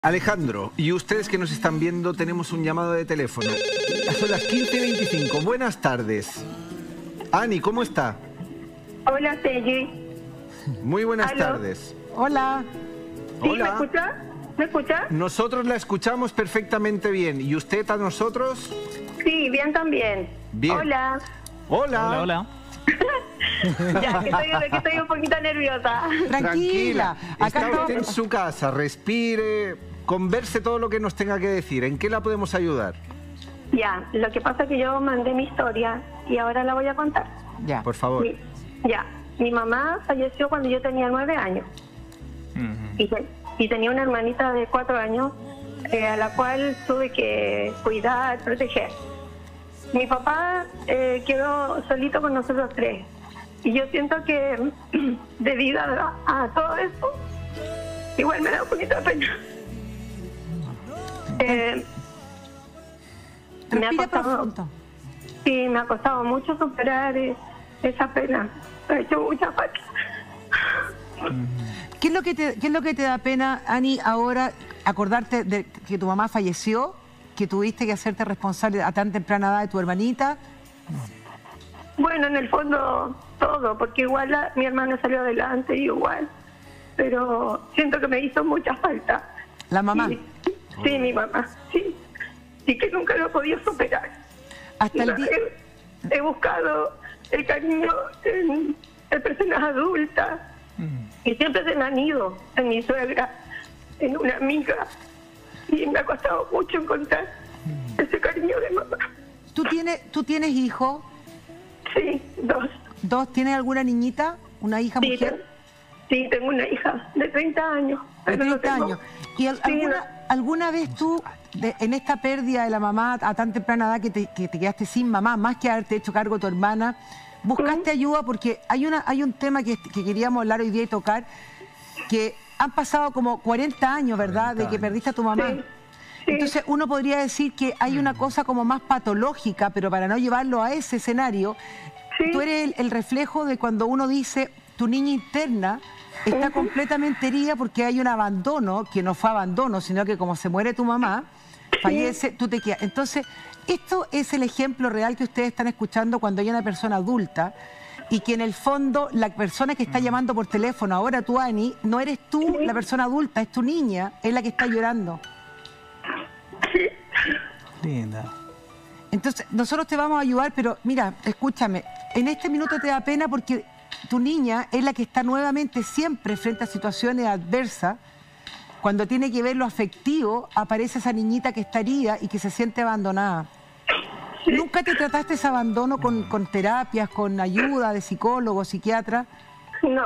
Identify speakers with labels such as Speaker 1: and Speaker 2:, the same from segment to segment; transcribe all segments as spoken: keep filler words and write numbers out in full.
Speaker 1: Alejandro, y ustedes que nos están viendo, tenemos un llamado de teléfono. Son las quince y veinticinco. Buenas tardes. Ani, ¿cómo está?
Speaker 2: Hola, Peggy.
Speaker 1: Muy buenas
Speaker 2: ¿Aló?
Speaker 1: tardes.
Speaker 3: Hola.
Speaker 2: ¿Sí,
Speaker 1: Hola.
Speaker 2: me escucha? ¿Me escucha?
Speaker 1: Nosotros la escuchamos perfectamente bien. ¿Y usted a nosotros?
Speaker 2: Sí, bien también.
Speaker 1: Bien.
Speaker 2: Hola.
Speaker 1: Hola.
Speaker 4: Hola, hola.
Speaker 2: Ya, que estoy, que estoy un poquito nerviosa.
Speaker 3: Tranquila.
Speaker 1: Está
Speaker 3: Acá
Speaker 1: usted
Speaker 3: estamos.
Speaker 1: en su casa, respire, converse todo lo que nos tenga que decir. ¿En qué la podemos ayudar?
Speaker 2: Ya, lo que pasa es que yo mandé mi historia y ahora la voy a contar.
Speaker 3: Ya.
Speaker 1: Por favor.
Speaker 2: Mi- ya, mi mamá falleció cuando yo tenía nueve años y, te- y tenía una hermanita de cuatro años eh, a la cual tuve que cuidar, proteger. Mi papá eh, quedó solito con nosotros tres y yo siento que debido a, a todo eso, igual me da un poquito de pena. Eh, me ha
Speaker 3: Respira
Speaker 2: costado,
Speaker 3: profundo.
Speaker 2: sí, me ha costado mucho superar eh, esa pena. Me ha hecho mucha falta.
Speaker 3: ¿Qué es lo que te, qué es lo que te da pena, Ani, ahora acordarte de que tu mamá falleció, que tuviste que hacerte responsable a tan temprana edad de tu hermanita?
Speaker 2: Bueno, en el fondo todo, porque igual la- mi hermano salió adelante y igual, pero siento que me hizo mucha falta.
Speaker 3: La mamá.
Speaker 2: Sí, sí, mi mamá, sí. Y que nunca lo he podido superar.
Speaker 3: Hasta el día...
Speaker 2: He, he buscado el cariño en, en personas adultas y siempre se me han ido en mi suegra, en una amiga, y me ha costado mucho encontrar ese cariño de mamá.
Speaker 3: ¿Tú tienes, ¿Tú tienes hijos?
Speaker 2: Sí, dos.
Speaker 3: ¿Dos? ¿Tienes alguna niñita? ¿Una hija
Speaker 2: Sí,
Speaker 3: mujer?
Speaker 2: sí, tengo una hija de treinta años.
Speaker 3: De
Speaker 2: pero no
Speaker 3: treinta
Speaker 2: tengo-
Speaker 3: años. ¿Y al-
Speaker 2: Sí,
Speaker 3: alguna, alguna vez tú, de- en esta pérdida de la mamá a tan temprana edad que te, que te quedaste sin mamá, más que haberte hecho cargo de tu hermana, buscaste ayuda? Porque hay, una, hay un tema que, que queríamos hablar hoy día y tocar, que han pasado como cuarenta años, ¿verdad?, de que perdiste a tu mamá.
Speaker 2: Sí, sí.
Speaker 3: Entonces uno podría decir que hay una cosa como más patológica, pero para no llevarlo a ese escenario,
Speaker 2: Sí.
Speaker 3: tú eres el, el reflejo de cuando uno dice tu niña interna está completamente herida porque hay un abandono, que no fue abandono, sino que como se muere tu mamá, fallece, tú te quedas. Entonces, esto es el ejemplo real que ustedes están escuchando cuando hay una persona adulta y que en el fondo la persona que está llamando por teléfono, ahora tú, Ani, no eres tú la persona adulta, es tu niña, es la que está llorando.
Speaker 4: Linda.
Speaker 3: Entonces, nosotros te vamos a ayudar, pero mira, escúchame, en este minuto te da pena porque tu niña es la que está nuevamente siempre frente a situaciones adversas. Cuando tiene que ver lo afectivo, aparece esa niñita que está herida y que se siente abandonada. ¿Nunca te trataste ese abandono con, con terapias, con ayuda de psicólogo, psiquiatra?
Speaker 2: No.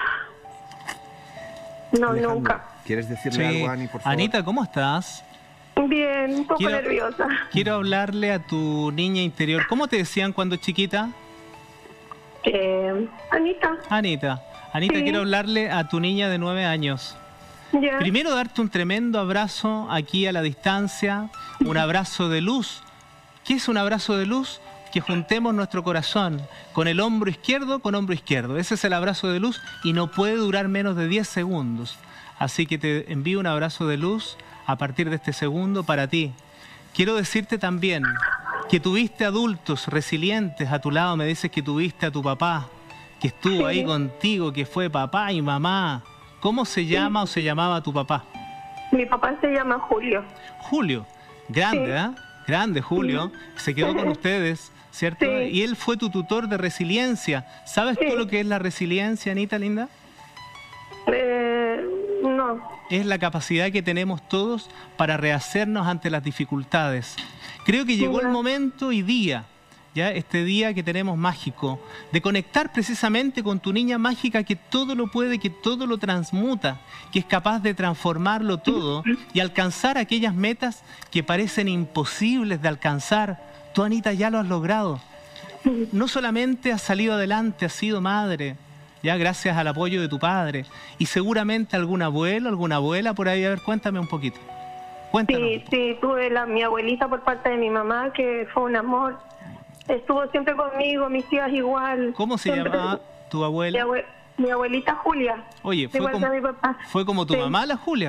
Speaker 2: No,
Speaker 1: Alejandro,
Speaker 2: nunca.
Speaker 1: ¿quieres decirle
Speaker 4: Sí.
Speaker 1: algo a Ani, por favor?
Speaker 4: Anita, ¿cómo estás?
Speaker 2: Bien, un poco
Speaker 4: Quiero-
Speaker 2: nerviosa.
Speaker 4: Quiero hablarle a tu niña interior. ¿Cómo te decían cuando chiquita?
Speaker 2: Eh, Anita,
Speaker 4: Anita. Anita,
Speaker 2: Sí.
Speaker 4: quiero hablarle a tu niña de nueve años.
Speaker 2: ya.
Speaker 4: Primero darte un tremendo abrazo aquí a la distancia, un abrazo de luz. ¿Qué es un abrazo de luz? Que juntemos nuestro corazón con el hombro izquierdo con hombro izquierdo. Ese es el abrazo de luz y no puede durar menos de diez segundos. Así que te envío un abrazo de luz a partir de este segundo para ti. Quiero decirte también que tuviste adultos resilientes a tu lado. Me dices que tuviste a tu papá, que estuvo ahí contigo, que fue papá y mamá. ¿Cómo se llama o se llamaba tu papá?
Speaker 2: Mi papá se llama Julio.
Speaker 4: Julio. Grande,
Speaker 2: Sí.
Speaker 4: ¿ah? Grande, Julio. Se quedó con ustedes, ¿cierto?
Speaker 2: Sí.
Speaker 4: Y él fue tu tutor de resiliencia. ¿Sabes
Speaker 2: Sí.
Speaker 4: tú lo que es la resiliencia, Anita, linda?
Speaker 2: Eh, no.
Speaker 4: Es la capacidad que tenemos todos para rehacernos ante las dificultades. Creo que llegó el
Speaker 2: Ya.
Speaker 4: momento hoy día, ya este día que tenemos mágico, de conectar precisamente con tu niña mágica que todo lo puede, que todo lo transmuta, que es capaz de transformarlo todo y alcanzar aquellas metas que parecen imposibles de alcanzar. Tú, Anita, ya lo has logrado. No solamente has salido adelante, has sido madre, ya gracias al apoyo de tu padre, y seguramente algún abuelo, alguna abuela por ahí. A ver, cuéntame un poquito. Cuéntanos.
Speaker 2: Sí, sí, tuve la, mi abuelita por parte de mi mamá, que fue un amor. Estuvo siempre conmigo, mis tías igual.
Speaker 4: ¿Cómo se
Speaker 2: Siempre-
Speaker 4: llamaba tu
Speaker 2: Mi,
Speaker 4: abuela?
Speaker 2: abue- mi abuelita Julia.
Speaker 4: Oye, fue
Speaker 2: igual
Speaker 4: como,
Speaker 2: que mi papá.
Speaker 4: fue como tu
Speaker 2: Sí.
Speaker 4: mamá, la Julia, po.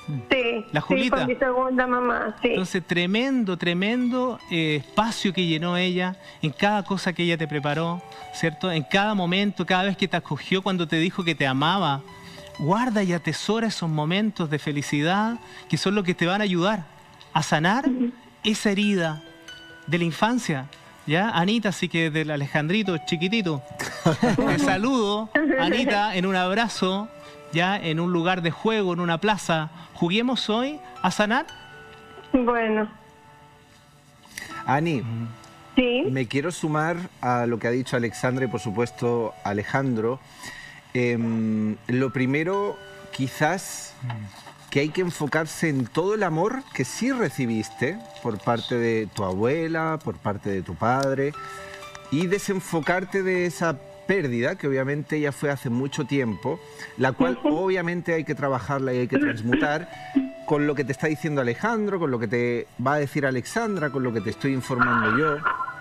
Speaker 2: Sí,
Speaker 4: La Julita.
Speaker 2: sí, con mi segunda mamá, sí.
Speaker 4: Entonces, tremendo, tremendo eh, espacio que llenó ella en cada cosa que ella te preparó, ¿cierto? En cada momento, cada vez que te acogió, cuando te dijo que te amaba. Guarda y atesora esos momentos de felicidad que son los que te van a ayudar a sanar esa herida de la infancia. ¿Ya? Anita, así que del Alejandrito chiquitito. Te saludo, Anita, en un abrazo, ya en un lugar de juego, en una plaza. ¿Juguemos hoy a sanar?
Speaker 2: Bueno.
Speaker 1: Ani,
Speaker 2: Sí.
Speaker 1: me quiero sumar a lo que ha dicho Alexandra y por supuesto Alejandro. Eh, lo primero, quizás, que hay que enfocarse en todo el amor que sí recibiste por parte de tu abuela, por parte de tu padre, y desenfocarte de esa pérdida, que obviamente ya fue hace mucho tiempo, la cual obviamente hay que trabajarla y hay que transmutar con lo que te está diciendo Alejandro, con lo que te va a decir Alexandra, con lo que te estoy informando yo.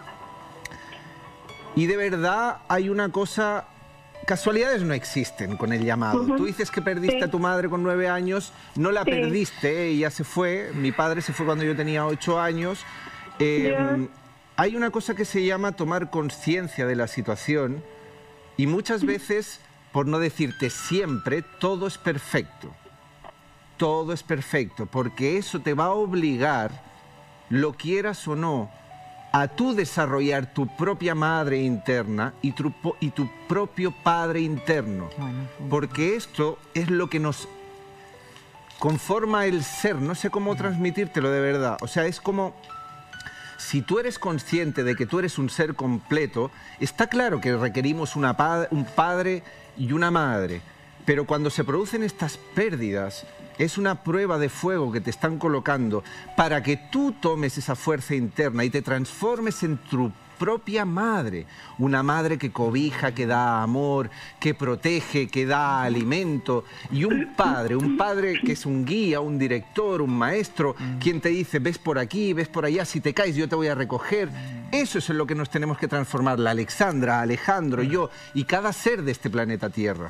Speaker 1: Y de verdad hay una cosa... Casualidades no existen con el llamado. Uh-huh. Tú dices que perdiste sí. a tu madre con nueve años, no la sí. perdiste, ella se fue, mi padre se fue cuando yo tenía ocho años. Eh, yeah. Hay una cosa que se llama tomar conciencia de la situación y muchas veces, por no decirte siempre, todo es perfecto. Todo es perfecto, porque eso te va a obligar, lo quieras o no, a tú desarrollar tu propia madre interna y tu, y tu propio padre interno. Porque esto es lo que nos conforma el ser. No sé cómo transmitírtelo de verdad. O sea, es como... Si tú eres consciente de que tú eres un ser completo, está claro que requerimos una pa- un padre y una madre. Pero cuando se producen estas pérdidas, es una prueba de fuego que te están colocando para que tú tomes esa fuerza interna y te transformes en tu propia madre. Una madre que cobija, que da amor, que protege, que da alimento. Y un padre, un padre que es un guía, un director, un maestro, quien te dice, ves por aquí, ves por allá, si te caes yo te voy a recoger. Eso es en lo que nos tenemos que transformar, la Alexandra, Alejandro, yo y cada ser de este planeta Tierra.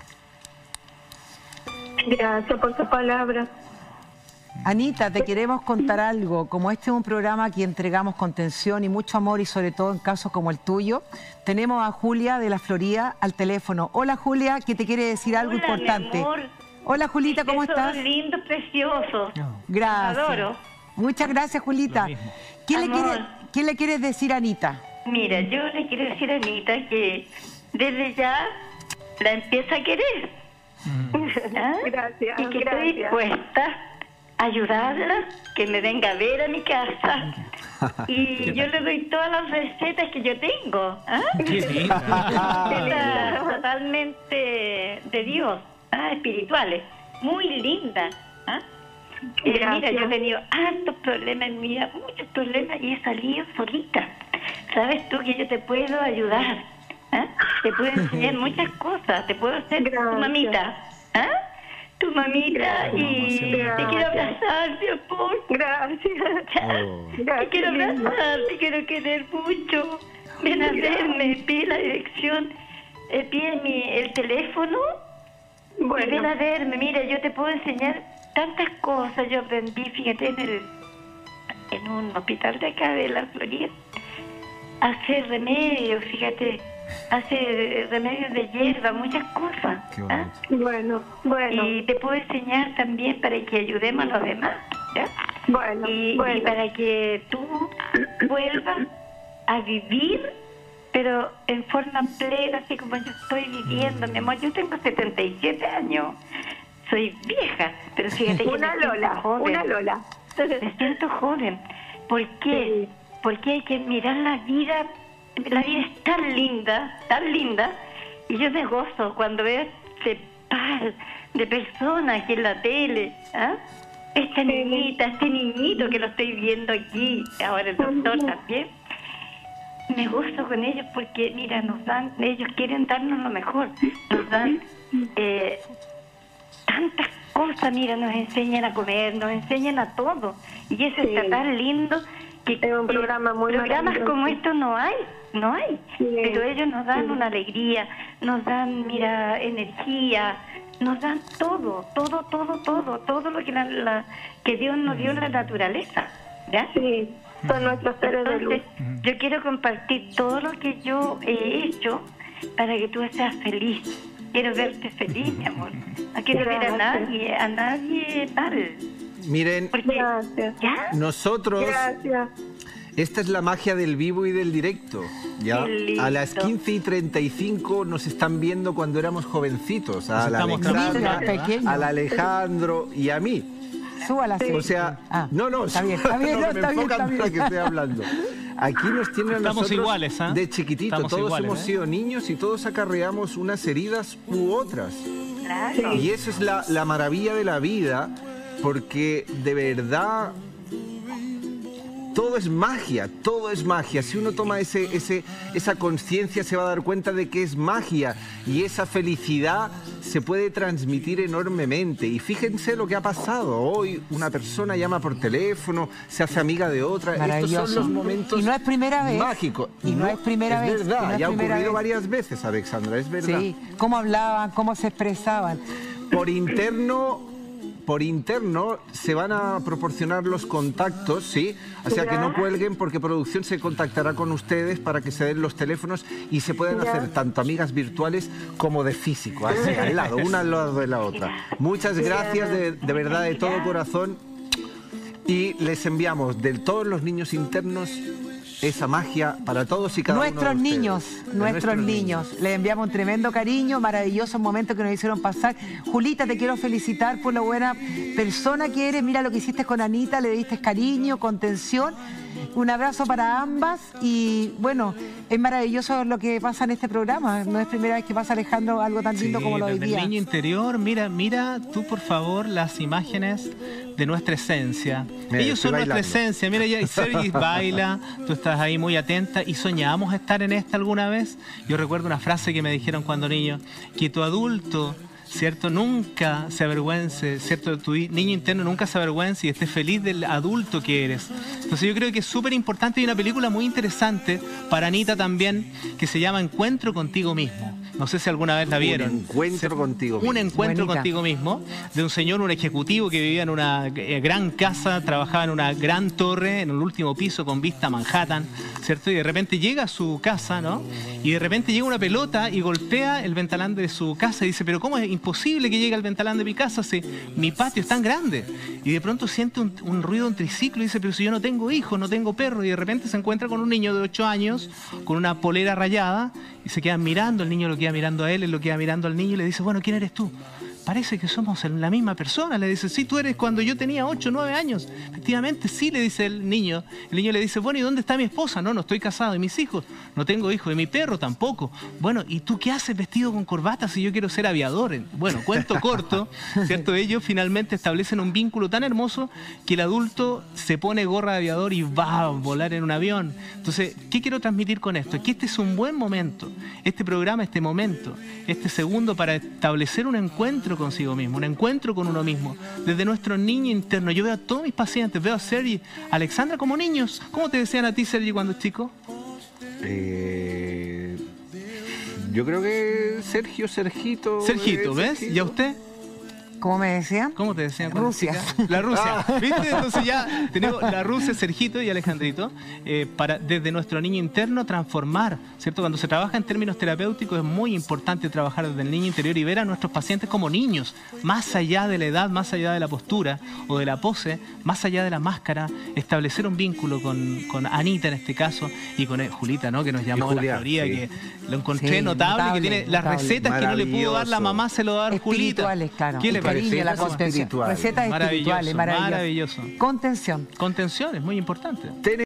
Speaker 2: Gracias por tu palabra.
Speaker 3: Anita, te queremos contar algo. Como este es un programa que entregamos contención y mucho amor, y sobre todo en casos como el tuyo, tenemos a Julia de la Florida al teléfono. Hola, Julia, que te quiere decir algo
Speaker 5: Hola,
Speaker 3: importante.
Speaker 5: Mi amor.
Speaker 3: Hola, Julita, ¿cómo
Speaker 5: Eso
Speaker 3: estás?
Speaker 5: Es lindo, precioso.
Speaker 3: Gracias.
Speaker 5: Adoro.
Speaker 3: Muchas gracias, Julita. ¿Qué le, quiere, ¿Qué le quieres decir a Anita?
Speaker 5: Mira, yo le quiero decir a Anita que desde ya la empieza a querer. ¿Ah?
Speaker 2: Gracias.
Speaker 5: Y que
Speaker 2: gracias.
Speaker 5: estoy dispuesta a ayudarla, que me venga a ver a mi casa. Y yo le doy todas las recetas que yo tengo. ¿Ah? Recetas totalmente de Dios, ¿ah? Espirituales, muy lindas. ¿Ah? Eh, mira, yo he tenido hartos problemas en mi vida, muchos problemas, y he salido solita. Sabes tú que yo te puedo ayudar. ¿Ah? Te puedo enseñar muchas cosas, te puedo hacer Gracias. tu mamita, ¿ah? Tu mamita, y Gracias. te quiero abrazar, mi amor.
Speaker 2: Gracias.
Speaker 1: Oh.
Speaker 5: Te quiero abrazar, te quiero querer mucho. Ven a verme, pide la dirección, eh, pide mi, el teléfono, bueno. y ven a verme. Mira, yo te puedo enseñar tantas cosas. Yo aprendí, fíjate, en, el, en un hospital de acá de la Florida, a hacer remedios, fíjate. Hace remedios de hierba, muchas cosas. ¿Ah?
Speaker 2: Bueno, bueno.
Speaker 5: Y te puedo enseñar también para que ayudemos a los demás, ¿ya?
Speaker 2: Bueno,
Speaker 5: y,
Speaker 2: bueno.
Speaker 5: y para que tú vuelvas a vivir, pero en forma plena, así como yo estoy viviendo, mi amor. Yo tengo setenta y siete años, soy vieja, pero fíjate que
Speaker 2: una
Speaker 5: me siento
Speaker 2: Lola,
Speaker 5: joven.
Speaker 2: una Lola.
Speaker 5: Me siento joven. ¿Por qué? Sí. Porque hay que mirar la vida. La vida es tan linda, tan linda, y yo me gozo cuando veo este par de personas aquí en la tele, ¿ah? Esta niñita, este niñito que lo estoy viendo aquí, ahora el doctor también. Me gozo con ellos porque, mira, nos dan, ellos quieren darnos lo mejor, nos dan eh, tantas cosas, mira, nos enseñan a comer, nos enseñan a todo, y eso sí. está tan lindo. Que,
Speaker 2: es un programa muy
Speaker 5: programas como estos no hay, no hay, sí, pero ellos nos dan sí. una alegría, nos dan, mira, energía, nos dan todo, todo, todo, todo, todo lo que, la, la, que Dios nos dio en la naturaleza, ¿ya?
Speaker 2: Sí, son nuestros seres de luz.
Speaker 5: Entonces, yo quiero compartir todo lo que yo he hecho para que tú seas feliz. Quiero verte feliz, mi amor. No quiero ver a nadie, a nadie mal.
Speaker 1: Miren,
Speaker 5: Porque,
Speaker 2: Gracias.
Speaker 5: ¿ya?
Speaker 1: nosotros...
Speaker 2: Gracias.
Speaker 1: Esta es la magia del vivo y del directo. ¿Ya?
Speaker 5: Qué lindo.
Speaker 1: A las quince y treinta y cinco nos están viendo cuando éramos jovencitos. A
Speaker 4: Nos
Speaker 1: la
Speaker 4: estamos
Speaker 1: Alexandra,
Speaker 3: trabajando.
Speaker 1: al Alejandro y a mí.
Speaker 3: Súbala, sí.
Speaker 1: O sea,
Speaker 3: Ah,
Speaker 1: no, no,
Speaker 3: está bien, está bien,
Speaker 1: no,
Speaker 3: no,
Speaker 1: me
Speaker 3: está bien,
Speaker 1: enfocan
Speaker 3: está bien.
Speaker 1: para que esté hablando. Aquí nos tienen a
Speaker 4: Estamos
Speaker 1: nosotros
Speaker 4: iguales, ¿ah?
Speaker 1: de chiquitito.
Speaker 4: Estamos
Speaker 1: Todos
Speaker 4: iguales,
Speaker 1: hemos
Speaker 4: ¿eh?
Speaker 1: sido niños y todos acarreamos unas heridas u otras.
Speaker 5: Claro.
Speaker 1: Y eso es la, la maravilla de la vida, porque de verdad todo es magia, todo es magia. Si uno toma ese, ese, esa conciencia se va a dar cuenta de que es magia y esa felicidad se puede transmitir enormemente. Y fíjense lo que ha pasado. Hoy una persona llama por teléfono, se hace amiga de otra. Estos
Speaker 3: Maravilloso.
Speaker 1: son los momentos
Speaker 3: Y no es primera vez.
Speaker 1: mágicos.
Speaker 3: Y no es primera vez,
Speaker 1: Es verdad,
Speaker 3: y no es
Speaker 1: ya ha
Speaker 3: primera
Speaker 1: ocurrido
Speaker 3: vez.
Speaker 1: varias veces, Alexandra, es verdad.
Speaker 3: Sí, cómo hablaban, cómo se expresaban.
Speaker 1: Por interno, por interno se van a proporcionar los contactos, ¿sí? O sea que no cuelguen porque producción se contactará con ustedes para que se den los teléfonos y se puedan
Speaker 2: Ya.
Speaker 1: hacer tanto amigas virtuales como de físico, así al lado, una al lado de la otra. Muchas gracias de, de verdad, de todo corazón. Y les enviamos de todos los niños internos esa magia para todos y cada
Speaker 3: Nuestros
Speaker 1: uno de ustedes.
Speaker 3: niños,
Speaker 1: De
Speaker 3: nuestros niños. Les enviamos un tremendo cariño, maravillosos momentos que nos hicieron pasar. Julita, te quiero felicitar por la buena persona que eres. Mira lo que hiciste con Anita, le diste cariño, contención. Un abrazo para ambas y bueno, es maravilloso lo que pasa en este programa. No es primera vez que pasa, Alejandro, algo tan lindo
Speaker 4: Sí,
Speaker 3: como lo de hoy
Speaker 4: desde el
Speaker 3: día.
Speaker 4: niño interior, mira, mira tú por favor las imágenes de nuestra esencia.
Speaker 1: Mira,
Speaker 4: Ellos
Speaker 1: estoy
Speaker 4: son nuestra
Speaker 1: bailando.
Speaker 4: esencia. Mira, ya Sergi baila, tú estás ahí muy atenta y soñábamos estar en esta alguna vez. Yo recuerdo una frase que me dijeron cuando niño, que tu adulto, ¿cierto? Nunca se avergüence, ¿cierto? Tu niño interno nunca se avergüence y esté feliz del adulto que eres. Entonces yo creo que es súper importante. Hay una película muy interesante para Anita también que se llama Encuentro contigo mismo. No sé si alguna vez la vieron.
Speaker 1: Un encuentro
Speaker 4: Se-
Speaker 1: contigo
Speaker 4: Un
Speaker 1: mismo.
Speaker 4: encuentro
Speaker 3: Buenita.
Speaker 4: contigo mismo, de un señor, un ejecutivo que vivía en una eh, gran casa, trabajaba en una gran torre, en el último piso con vista a Manhattan, ¿cierto? Y de repente llega a su casa, ¿no? Y de repente llega una pelota y golpea el ventanal de su casa y dice, pero ¿cómo es imposible que llegue al ventanal de mi casa si mi patio es tan grande? Y de pronto siente un, un ruido, un triciclo y dice, pero si yo no tengo hijos, no tengo perro. Y de repente se encuentra con un niño de ocho años con una polera rayada y se quedan mirando, el niño lo queda mirando a él, él lo queda mirando al niño y le dice, bueno, ¿quién eres tú? Parece que somos la misma persona. Le dice, sí, tú eres cuando yo tenía ocho, nueve años. Efectivamente, sí, le dice el niño. El niño le dice, bueno, ¿y dónde está mi esposa? No, no estoy casado. ¿Y mis hijos? No tengo hijos. ¿Y mi perro? Tampoco. Bueno, ¿y tú qué haces vestido con corbata si yo quiero ser aviador? Bueno, cuento corto, ¿cierto? Ellos finalmente establecen un vínculo tan hermoso que el adulto se pone gorra de aviador y va a volar en un avión. Entonces, ¿qué quiero transmitir con esto? Es que este es un buen momento. Este programa, este momento, este segundo para establecer un encuentro consigo mismo, un encuentro con uno mismo, desde nuestro niño interno. Yo veo a todos mis pacientes, veo a Sergi, a Alexandra como niños. ¿Cómo te decían a ti, Sergi, cuando chico?
Speaker 1: Eh, yo creo que Sergio, Sergito.
Speaker 4: Sergito,
Speaker 1: eh,
Speaker 4: ¿ves?
Speaker 1: Sergito.
Speaker 4: ¿Y a usted?
Speaker 3: ¿Cómo me decían?
Speaker 4: ¿Cómo te decían? cuando
Speaker 3: Rusia.
Speaker 4: chica? La Rusia. ¿Viste? Entonces ya tenemos la Rusia, Sergito y Alejandrito, eh, para desde nuestro niño interno transformar, ¿cierto? Cuando se trabaja en términos terapéuticos es muy importante trabajar desde el niño interior y ver a nuestros pacientes como niños, más allá de la edad, más allá de la postura o de la pose, más allá de la máscara, establecer un vínculo con, con Anita en este caso y con eh, Julita, ¿no? Que nos llamó
Speaker 1: Y
Speaker 4: la
Speaker 1: Julia,
Speaker 4: Florida,
Speaker 1: sí.
Speaker 4: que lo encontré
Speaker 3: Sí,
Speaker 4: notable,
Speaker 3: notable,
Speaker 4: que tiene las
Speaker 3: notable.
Speaker 4: recetas que no le pudo dar la
Speaker 1: Maravilloso.
Speaker 4: mamá, se lo va a dar Julita.
Speaker 3: Espirituales, claro.
Speaker 4: ¿Qué le
Speaker 3: El
Speaker 4: parece?
Speaker 3: cariño, la
Speaker 1: Recetas
Speaker 3: contención.
Speaker 1: espirituales.
Speaker 3: Recetas
Speaker 4: Maravilloso,
Speaker 3: espirituales, maravillosas.
Speaker 4: maravilloso.
Speaker 3: Contención.
Speaker 4: Contención es muy importante.
Speaker 1: Ten